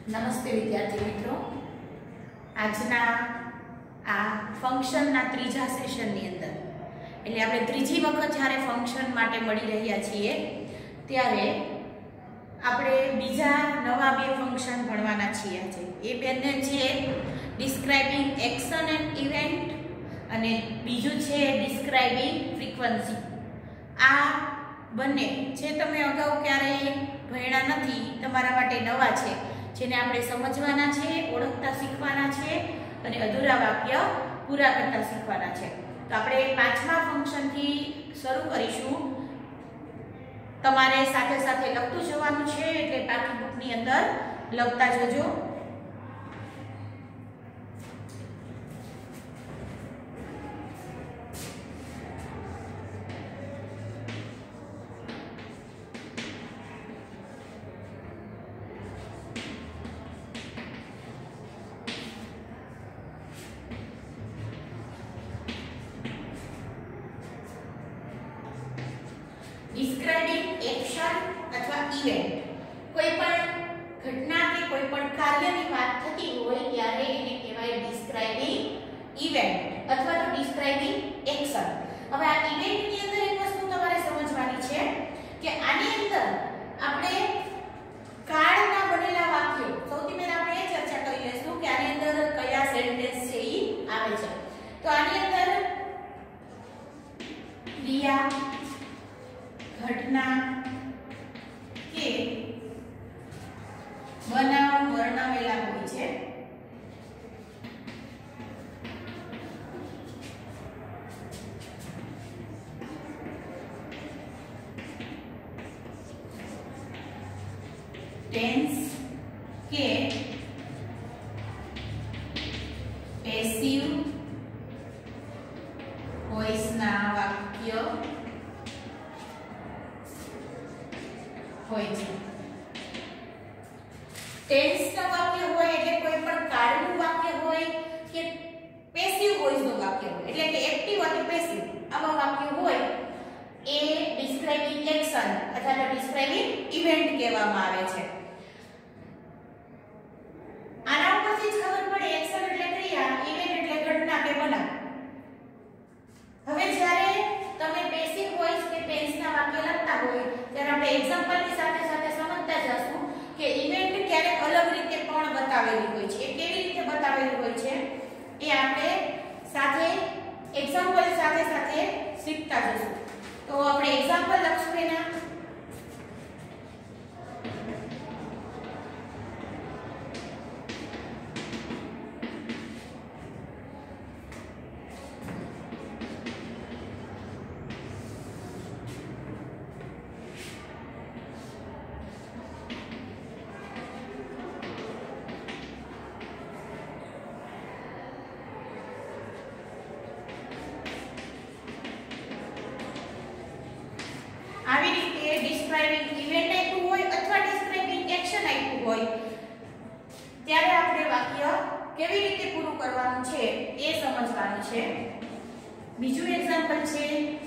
નમસ્તે વિદ્યાર્થી મિત્રો, આજના આ ફંક્શનના ત્રીજા સેશનની અંદર એટલે આપણે ત્રીજી વખત જ્યારે ફંક્શન માટે મળી રહ્યા છીએ ત્યારે આપણે બીજા નવા બે ફંક્શન ભણવાના છીએ. એ બેને છે ડિસ્ક્રાઇબિંગ એક્શન એન્ડ ઇવેન્ટ અને બીજું છે ડિસ્ક્રાઇબિંગ ફ્રીક્વન્સી. આ બંને જે તમે અગાઉ ક્યારેય ભણ્યા નથી, તમારા માટે નવા છે, જેને આપણે સમજવાના છે, ઓળખતા શીખવાના છે અને અધૂરા વાક્ય પૂરા કરતા શીખવાના છે. તો આપણે પાંચમા ફંક્શનથી શરૂ કરીશું. તમારે સાથે સાથે લખતું જવાનું છે, એટલે બાકી બુકની અંદર લખતા જજો. ડિસ્ક્રાઇબિંગ એક્શન અથવા ઇવેન્ટ, કોઈ પણ ઘટના કે કોઈ પણ કાર્યની વાત થતી હોય ત્યારે એને કહેવાય ડિસ્ક્રાઇબિંગ ઇવેન્ટ અથવા તો ડિસ્ક્રાઇબિંગ એક્શન. હવે આ ઇવેન્ટની અંદર એક વસ્તુ તમારે સમજવાની છે કે આની અંદર આપણે કાળના બનેલા વાક્યો, સૌથી પહેલા આપણે એ ચર્ચા કરી લઈશું કે આની અંદર કયા સેન્ટેન્સ છે એ આવે છે. તો આની અંદર ક્રિયા, ઘટના કે બનાવ વર્ણવેલા હોય છે. ટેન્સ કે પેસિવ વોઇસના વાક્ય હોય છે. ટેન્સનું વાક્ય હોય એટલે કોઈ પણ કાળનું વાક્ય હોય કે પેસિવ વોઇસનું વાક્ય હોય એટલે કે એક્ટિવ અથવા પેસિવ આવા વાક્ય હોય એ ડિસ્ક્રાઇબિંગ એક્શન અથવા તો ડિસ્ક્રાઇબિંગ ઇવેન્ટ કહેવામાં આવે છે. આના ઉપરથી જ ખબર પડે એક્શન એટલે ક્રિયા, ઇવેન્ટ એટલે ઘટના કે બનાવ. હવે જ્યારે તમે પેસિવ વોઇસ કે ટેન્સના વાક્ય લખતા હોય ત્યારે આપણે એક્ઝામ્પલની સાથે સાથે સમજતા જશું કે ઇવેન્ટ ક્યારેક અલગ રીતે પણ બતાવેલી હોય છે. એ કેવી રીતે બતાવેલી હોય છે એ આપણે સાથે એક્ઝામ્પલ સાથે સાથે શીખતા જશું. તો આપણે એક્ઝામ્પલ લખશું એના. આવી રીતે ડિસ્ક્રાઇબિંગ ઇવેન્ટ આપ્યું હોય અથવા ડિસ્ક્રાઇબિંગ એક્શન આપ્યું હોય ત્યારે આપણે વાક્ય કેવી રીતે પૂરું કરવાનું છે એ સમજવાનું છે. બીજું એક્ઝામ્પલ છે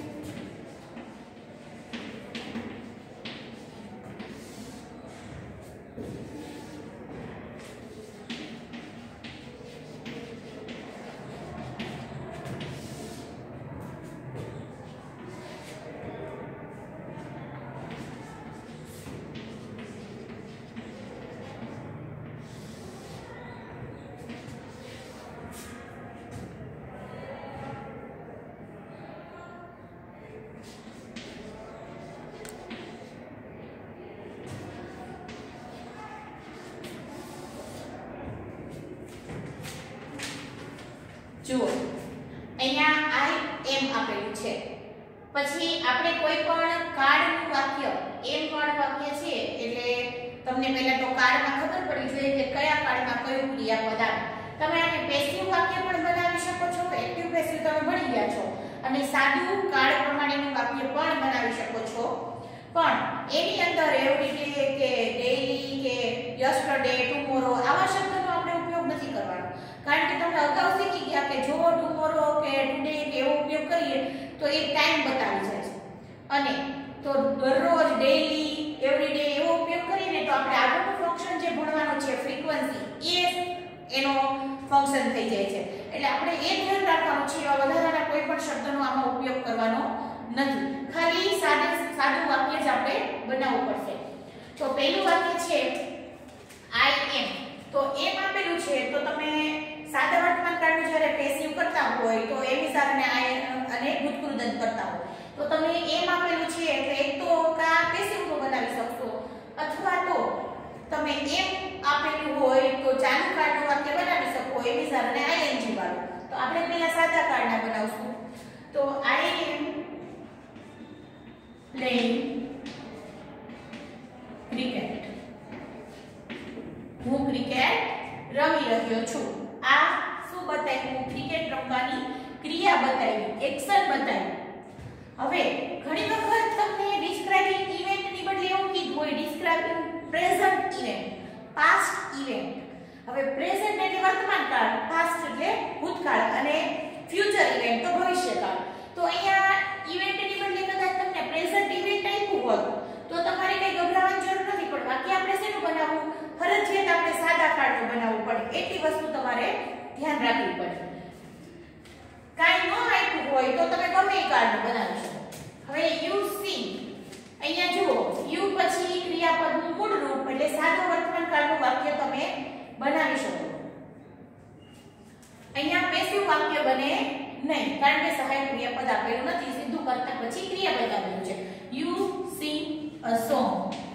જુઓ, અહીંયા આઈ એમ આપેલું છે. પછી આપણે કોઈ પણ કાર્ડનું વાક્ય એમ વાળું વાક્ય છે એટલે તમને પહેલા તો કાર્ડમાં ખબર પડી જોઈએ કે કયા કાર્ડમાં કયું ક્રિયાપદ આવે. તમે આને પેસિવ વાક્ય પણ બનાવી શકો છો, એક્ટિવ પેસિવ તમે ભણી ગયા છો, અને સાદું કાર્ડ પ્રમાણેનું વાક્ય પણ બનાવી શકો છો. પણ એની અંદર એવરીડે કે ડેઈલી કે યસ્ટરડે, ટુમોરો આવા શબ્દોનો આપણે ઉપયોગ નથી કરવાનો. કારણ કે તમે અગાઉ શીખી ગયા કે જો ટુમોરો કે ટુડે કે એવો ઉપયોગ કરીએ તો એ ટાઈમ બતાવી જાય છે, અને તો દરરોજ ડેઈલી એવરીડે એવો ઉપયોગ કરીને તો આપણે આગળનું ફંક્શન જે ભણવાનો છે ફ્રીક્વન્સી એ એનો ફંક્શન થઈ જાય છે. એટલે આપણે એ ધ્યાન રાખવાનું છે એવા વધારાના કોઈ પણ શબ્દનો આમાં ઉપયોગ કરવાનો નથી. ખાલી સાદું વાક્ય જ આપણે બનાવવું પડશે. તો પહેલું વાક્ય છે I am. તો એમ આપેલું છે તો તમે સાદા વર્તમાન કાળનું જ્યારે પેસિવ કરતા હોય તો એમ વિચારને I અને ભૂતકૃદંત કરતા હોય તો તમે એમ આપેલું છે એટલે એક તો કા પેસિવ નું બનાવી શકશો અથવા તો તમે એમ આપેલું હોય તો ચાલુ કાળનું વાક્ય બનાવી શકો એમ વિચારને ing વાળું. તો આપણે પહેલા સાદા કાળના બનાવશું. તો I am playing cricket. હું ક્રિકેટ રમી રહ્યો છું. આ શું બતાવ્યું? ક્રિકેટ રમવાની ક્રિયા બતાવી, એક્શન બતાવી. હવે ઘણી વખત તમને ડિસ્ક્રાઇબિંગ ઇવેન્ટ ની બદલે એવું કીધું હોય describing present event, past event. હવે પ્રેઝન્ટ એટલે વર્તમાન કાળ, પાસ્ટ એટલે ભૂતકાળ અને ફ્યુચર ઇવેન્ટ તો ભવિષ્યકાળ. તો અહીંયા ઇવેન્ટ ની બદલે કદાચ તમને પ્રેઝન્ટ ઇવેન્ટ આપ્યું હોત તો તમારે કઈ ગભરાવાની જરૂર નથી. પણ બાકી આપણે શેનું બનાવવું? ફરજિયાત આપણે સાદા કાળનું બનાવવું પડે. એટલી વસ્તુ તમારે ધ્યાન રાખવી પડે. કાઈ ન આપ્યું હોય તો તમે ગમે એ કાળનું બનાવી શકો. હવે યુ સી, અહીંયા જુઓ યુ પછી ક્રિયાપદનું મૂળ રૂપ એટલે સાદું વર્તમાન કાળનું વાક્ય તમે બનાવી શકો. અહીંયા પેસિવ વાક્ય બને નહીં કારણ કે સહાયક ક્રિયાપદ આપેલું નથી. સીધું કરતા પછી ક્રિયાપદ આપેલું છે. You see a song.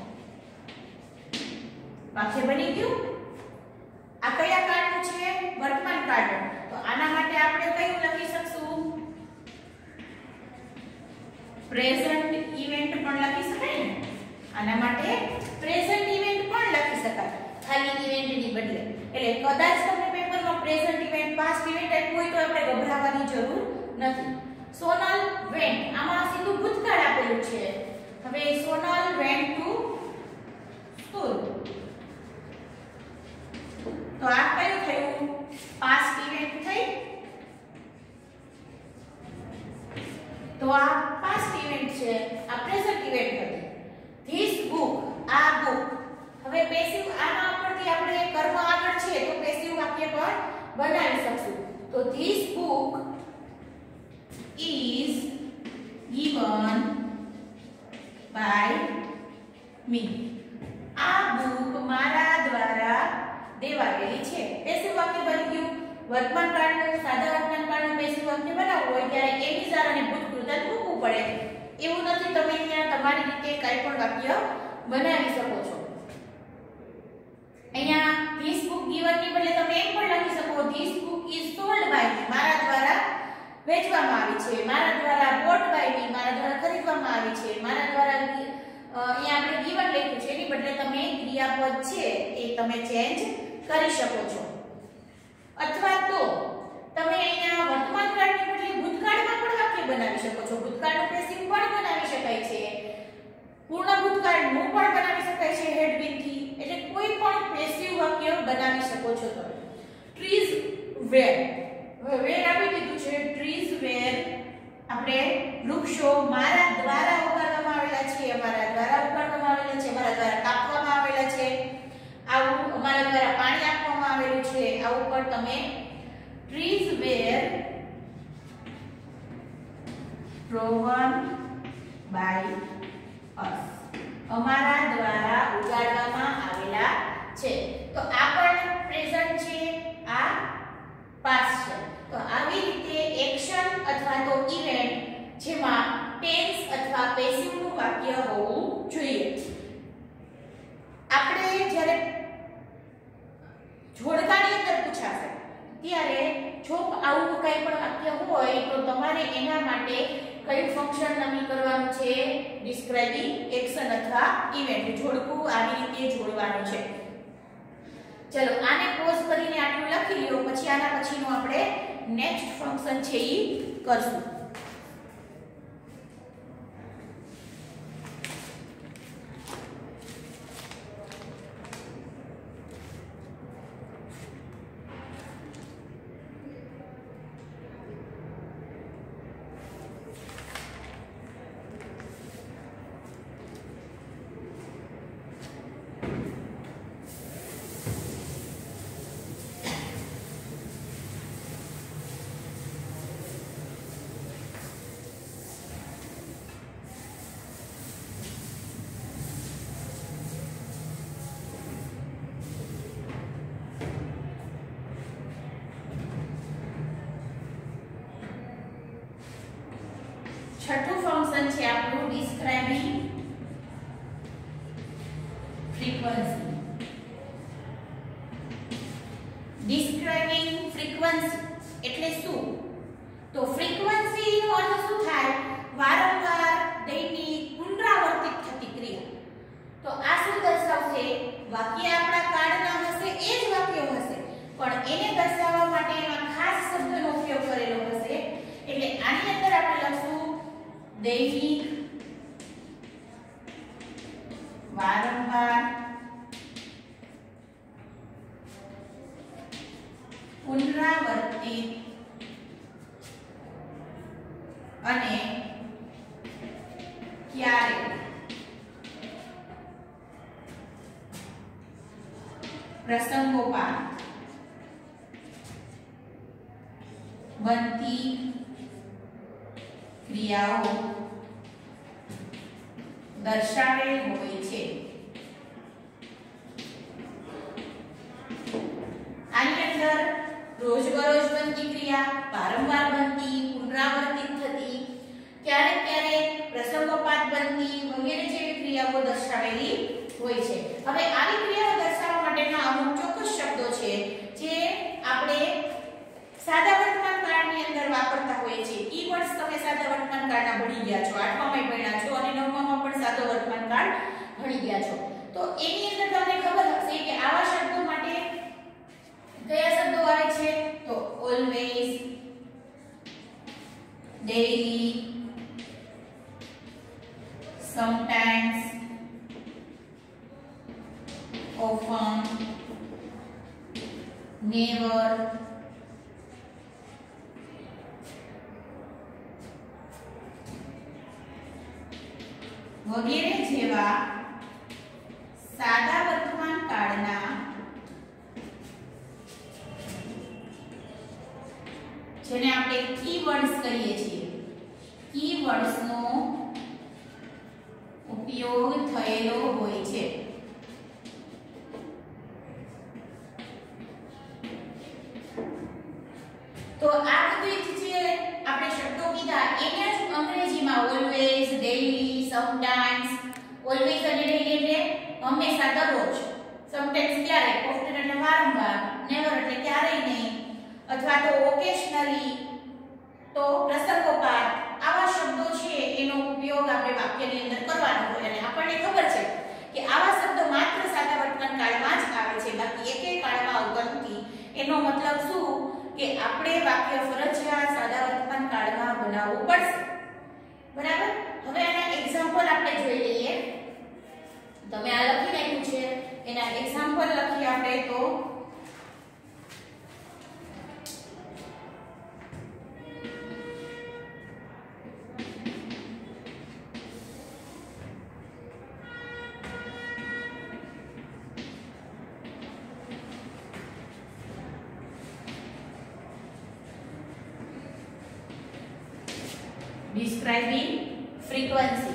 વાક્ય બની ગયું. આ કયા કાળનું છે? વર્તમાન કાળનું. તો આના માટે આપણે કયું લખી શકશું? પ્રેઝન્ટ ઇવેન્ટ પણ લખી શકાય ને. આના માટે પ્રેઝન્ટ ઇવેન્ટ પણ લખી શકાય ખાલી ઇવેન્ટની બદલે. એટલે કદાચ તમને પેપરમાં પ્રેઝન્ટ ઇવેન્ટ, પાસ્ટ ઇવેન્ટ આપ્યું હોય તો આપણે ગભરાવાની જરૂર નથી. સોનલ વેન્ટ, આમાં સીધું ભૂતકાળ આપેલું છે. હવે સોનલ વેન્ટ ટુ સ્કૂલ. તો આ કયું થયું? પાસ્ટ ઇવેન્ટ થઈ. તો આ પાસ્ટ ઇવેન્ટ છે, આ પ્રેઝન્ટ ઇવેન્ટ હતી. ધીસ બુક, આ બુક. હવે પેસિવ આના ઉપરથી આપણે કર્મ આગળ છે તો પેસિવ વાક્ય પણ બનાવી શકશું. તો this book is given by me. આ બુક મારા દ્વારા દેવાયેલી છે. પેસિવ વાક્ય બની ગયું. વર્તમાન કાળનું સાદા વર્તમાન કાળનું પેસિવ વાક્ય બનાવવું હોય ત્યારે એમિસાર અને ભૂતકૃદંત મૂકવું પડે. એવું નથી, તમે અહીંયા તમારી રીતે કંઈ પણ વાક્ય બનાવી શકો છો. અહીંયા ધીસ બુક ગિવન ની બદલે તમે એમ પણ લખી શકો this book is sold by me. મારા દ્વારા વેચવામાં આવી છે, મારા દ્વારા બોટ બાય મી, મારા દ્વારા ખરીદવામાં આવી છે, મારા દ્વારા અહીંયા આપણે ગિવન લખ્યું છે એની બદલે તમે ક્રિયાપદ છે એ તમે ચેન્જ કરી શકો છો. અથવા તો તમે અહીંયા વર્તમાન કાળની બદલે ભૂતકાળમાં પણ વાક્ય બનાવી શકો છો. ભૂતકાળનું પેસિવ પણ બનાવી શકાય છે, પૂર્ણ ભૂતકાળનું પણ બનાવી શકાય છે હેડ બીન થી. એટલે કોઈ પણ પેસિવ વાક્ય બનાવી શકો છો તમે. ટ્રીઝ વેર, હવે વેર આપી દીધું છે. ટ્રીઝ વેર આપણે વૃક્ષો મારા દ્વારા ઉગાડવામાં આવેલા છે, અમારા દ્વારા ઉગાડવામાં આવેલા છે, અમારા દ્વારા કાપવામાં આવેલા છે, આવું અમારા દ્વારા પાણી આપવામાં આવેલું છે. આવું પણ તમે trees were grown by us, અમારા દ્વારા ઉગાડવામાં આવેલા છે. તો આ પણ પ્રેઝન્ટ છે, આ પાસ્ટ છે. તો આવી રીતે એક્શન અથવા તો ઇવેન્ટ જેમાં ટેન્સ અથવા પેસિવ નું વાક્ય હોવું જોઈએ. આપણે જ્યારે જોડકાની અંદર પૂછાશે ત્યારે જો આવું કંઈ પણ વાક્ય હોય તો તમારે એના માટે કયું ફંક્શન નક્કી કરવાનું છે? ડિસ્ક્રાઇબિંગ એક્શન અથવા ઇવેન્ટ. જોડકું આવી રીતે જોડવાનું છે. ચલો આને પોઝ કરીને આટલું લખી લ્યો, પછી આના પછીનું આપણે નેક્સ્ટ ફંક્શન છે ઈ કરશું. દૈનિક, વારંવાર, પુનરાવર્તિત અને ક્યારેક પ્રસંગોપાત બનતી ક્રિયાઓ દર્શાવેલ હોય છે. આની અંદર રોજબરોજ બનતી ક્રિયા, વારંવાર બનતી, પુનરાવર્તિત થતી, ક્યારેક ક્યારેક પ્રસંગોપાત બનતી વગેરે જેવી ક્રિયાઓ દર્શાવેલી હોય છે. હવે આવી ક્રિયાઓ દર્શાવવા માટેના અમુક ચોક્કસ શબ્દો છે જે આપણે સાદા વર્તમાન કાળની અંદર વાપરતા હોઈએ છીએ. કીવર્ડ્સ તમે સાદા વર્તમાન કાળના ભણી ગયા છો, 8મામાં ભણ્યા છો અને 9મામાં પણ સાદો વર્તમાન કાળ ભણી ગયા છો. તો એની અંદર તમને ખબર હશે કે આવા શબ્દો માટે કયા શબ્દો આવે છે? તો always, daily, sometimes, often, never, વગેરે જેવા સાદા વર્તમાન કાળના જેને આપણે કીવર્ડ્સ કહીએ છીએ, કીવર્ડ્સનો ઉપયોગ થયેલો હોય છે. તો આ બધું જે આપણે શબ્દો કીધા એને જ અંગ્રેજીમાં ઓલવેઝ, ડેઈલી, સમટાઇમ્સ, ઓલવેઝ અને ડેઈલી એટલે હંમેશા, દરરોજ, સમટાઇમ્સ ક્યારેક, ઓફ્ટન એટલે વારંવાર, નેવર એટલે ક્યારેય નહીં, અથવા તો ઓકેશનલી, તો પ્રસંગોપાત, આવા શબ્દો છે એનો ઉપયોગ આપણે વાક્યની અંદર કરવાનો હોય. અને આપણને ખબર છે કે આવા શબ્દો માત્ર સાદા વર્તમાન કાળમાં જ આવે છે, બાકી એકેય કાળમાં આવતા નથી. એનો મતલબ શું કે આપણે વાક્ય ફરજિયાત સાદા વર્તમાન કાળમાં બનાવવું પડશે. બરાબર? હવે આના એક્ઝામ્પલ આપણે જોઈ લઈએ. તમે આ લખી નાખ્યું છે, એના એક્ઝામ્પલ લખી આપણે તો describing frequency.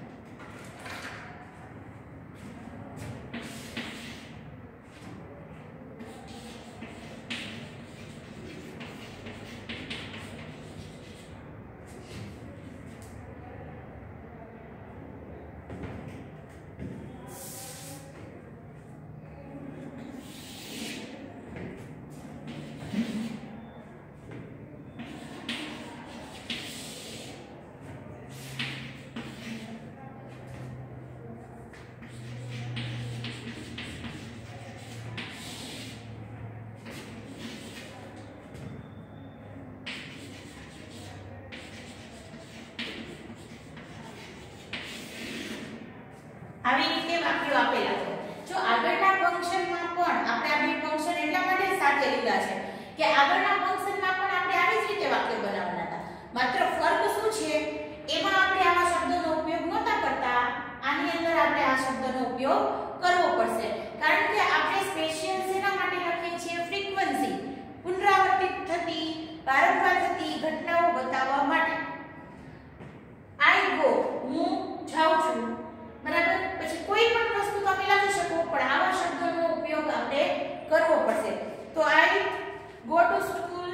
આવી રીતે વાક્યો આપેલા છે. જો આગળના ફંક્શનમાં પણ આપણે આ બે ફંક્શન એટલા માટે સાથે લીધા છે કે આગળના ફંક્શનમાં પણ આપણે આવી જ રીતે વાક્ય બનાવવાના હતા. માત્ર ફરક શું છે, એમાં આપણે આવા શબ્દોનો ઉપયોગ નહોતા કરતા, આની અંદર આપણે આ શબ્દનો ઉપયોગ કરવો પડશે. કારણ કે આપણે સ્પેશિયલ શેના માટે લખીએ છીએ? ફ્રીક્વન્સી, પુનરાવર્તિત થતી, વારંવાર થતી ઘટનાઓ બતાવવા માટે. આઈ ગો, હું જાઉં છું, બરાબર? પછી કોઈ પણ વસ્તુ તમે લખી શકો, પણ આવા શબ્દોનો ઉપયોગ આપણે કરવો પડશે. તો I go to school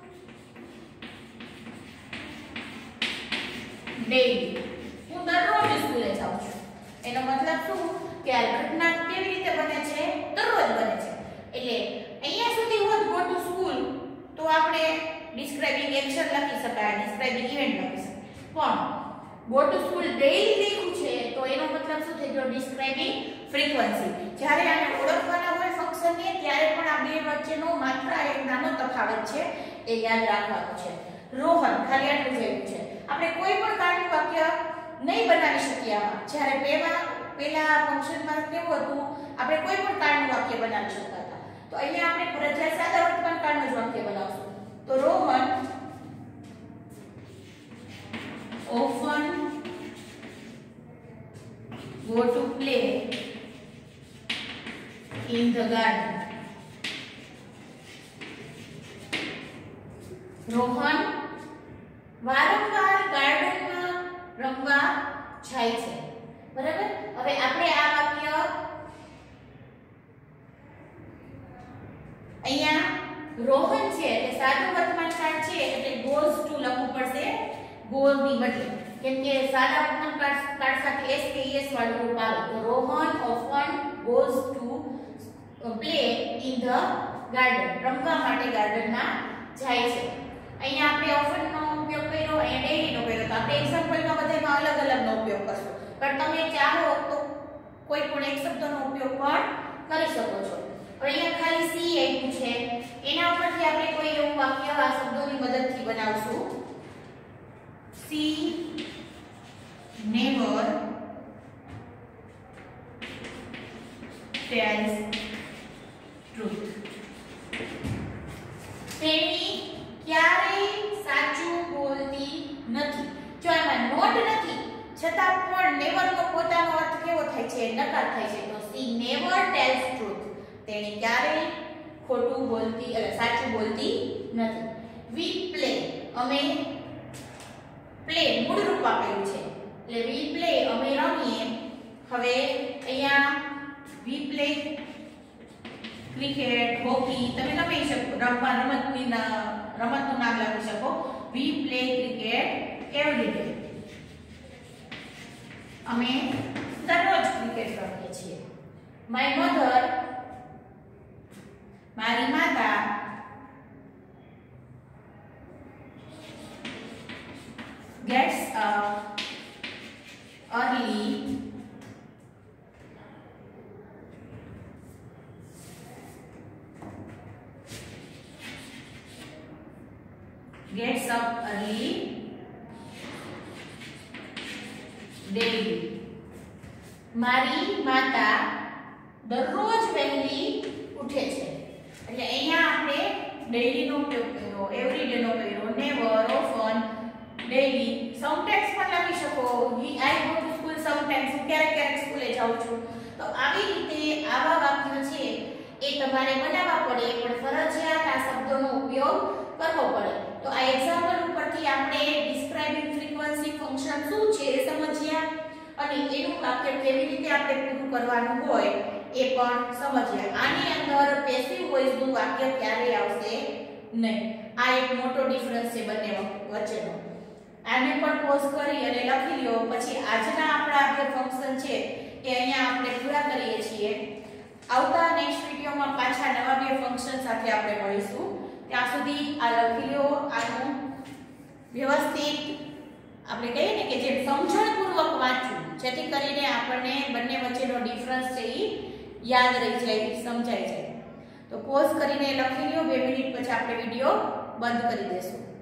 daily, હું દરરોજ સ્કૂલે જાઉં છું. એનો મતલબ શું કે આ ઘટના કેવી રીતે બને છે? દરરોજ બને છે. એટલે અહીંયા સુધી હોત ગો ટુ સ્કૂલ તો આપણે ડિસ્ક્રાઇબિંગ એક્શન લખી શકાય, ડિસ્ક્રાઇબિંગ ઇવેન્ટ લખી શકાય. પણ ગો ટુ સ્કૂલ ડેઈલી લખ્યું છે તો એનો મતલબ શું થઈ ગયો? Describing frequency. જ્યારે આને ઓળખવાના હોય ફંક્શનને ત્યારે પણ આ બે વચ્ચેનો માત્ર એક નાનો તફાવત છે, એ યાદ રાખવાનું છે. રોહન, ખાલી આટલું જ આવ્યું છે. આપણે કોઈ પણ કાળનું વાક્ય નહીં બનાવી શકીએ આમાં. જ્યારે પહેલા ફંક્શનમાં કેવું હતું, આપણે કોઈ પણ કાળનું વાક્ય બનાવી શકતા હતા. તો અહીંયા આપણે ફરજિયાત સાદા વર્તમાન કાળનું જ વાક્ય બનાવશું. તો Rohan often go to play in the garden. Rohan વારંવાર ગાર્ડનમાં રમવા જાય છે. બરાબર. હવે આપણે આ વાક્ય અહીંયા રોહન છે એટલે સાદું વર્તમાન કાળ છે એટલે goes to લખવું પડશે goes ની બદલે, કેમ કે સાદા વર્તમાન કાળ સાથે s કે es વાળું રૂપ આવે. તો Rohan often goes to play in the garden. રમવા માટે ગાર્ડનમાં જાય છે. અહીંયા આપણે often નો ઉપયોગ કર્યો, અહીંયા daily નો કર્યો. તો આપણે એક્ઝામ્પલમાં બધામાં અલગ અલગનો ઉપયોગ કરશું. પણ તમે ચાહો તો કોઈ પણ એક શબ્દનો ઉપયોગ પણ કરી શકો છો. હવે અહીંયા ખાલી સી આપ્યું છે, એના ઉપરથી આપણે કોઈ એવું વાક્ય આ શબ્દોની મદદથી બનાવશું. She never tells truth. તેણી ક્યારેય સાચું બોલતી નથી. જો એમાં નોટ નથી છતાં પણ નેવર નો પોતાનો અર્થ કેવો થાય છે? નકાર થાય છે. તો સી નેવર ટેલ્સ ટ્રુથ. તેણી ક્યારેય ખોટું બોલતી એટલે સાચું બોલતી નથી. વી પ્લે, અમે પ્લે મૂળ રૂપ આપેલું છે એટલે વી પ્લે અમે રમીએ. હવે અહીંયા વી પ્લે ક્રિકેટ, હોકી, તમે લખી શકો રમતનું નામ લખી શકો. We play cricket every day. અમે દરરોજ ક્રિકેટ રમીએ છીએ. માય મધર, મારી માતા, gets up early daily. મારી માતા દરરોજ વહેલી ઉઠે છે. એટલે અહીંયા આપણે ડેઈલી નો ઉપયોગ કર્યો, એવરી ડે નો કર્યો, નેવર, ઓફન, ડેઈલી. સમટાઈમ્સ પણ લખી શકો. I go to school sometimes. હું ક્યારેક ક્યારેક સ્કૂલે જાઉં છું. તો આવી રીતે આવા વાક્યો છે એ તમારે બનાવવા પડે, પણ ફરજિયાત આ શબ્દોનો ઉપયોગ કરવો પડે. તો આ એક્ઝામ્પલ ઉપરથી આપણે ડિસ્ક્રાઇબિંગ ફ્રીક્વન્સી ફંક્શન શું છે એ સમજ્યા અને એનું વાક્ય કેવી રીતે આપણે પૂરું કરવાનું હોય એ પણ સમજ્યા. આની અંદર પેસિવ વોઇસ નું વાક્ય ક્યારેય આવશે નહીં. આ એક મોટો ડિફરન્સ છે બંને વચ્ચેનો. આને પણ પોઝ કરી અને લખી લ્યો. પછી આજના આપણા જે ફંક્શન છે એ અહીંયા આપણે પૂરા કરીએ છીએ. આવતા નેક્સ્ટ વિડિયોમાં પાછા નવા બે ફંક્શન સાથે આપણે મળીશું. ત્યાં સુધી આ લખી લ્યો. આનું વ્યવસ્થિત આપણે કહીએ ને કે જે સમજણપૂર્વક વાંચવું, જેથી કરીને આપણને બંને વચ્ચેનો ડિફરન્સ છે એ યાદ રહી જાય, સમજાઈ જાય. તો પોઝ કરીને લખી લ્યો. 2 મિનિટ પછી આપણે વિડિયો બંધ કરી દેશું.